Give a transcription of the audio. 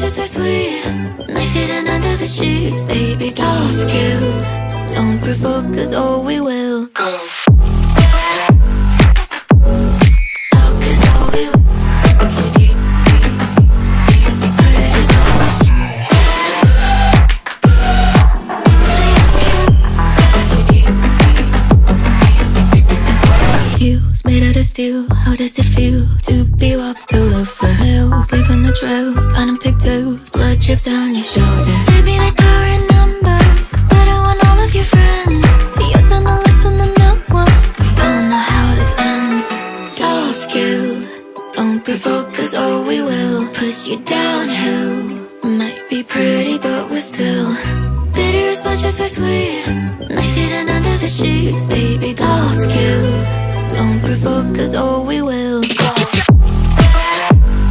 as we're sweet. Knife hidden under the sheets. Baby, ask you. Don't provoke, cause oh, we will go. How does it feel to be walked all over hills, leaving a trail, caught in pigtails, blood drips down your shoulder? Maybe there's power in numbers, but I want all of your friends. You're done to listen to no one. We don't know how this ends. Ask you, don't provoke, cause oh, we will push you downhill. Might be pretty, but we're still bitter as much as we're sweet. Knife hidden under the sheets. Baby, ask you. Don't provoke, cause oh, we will go.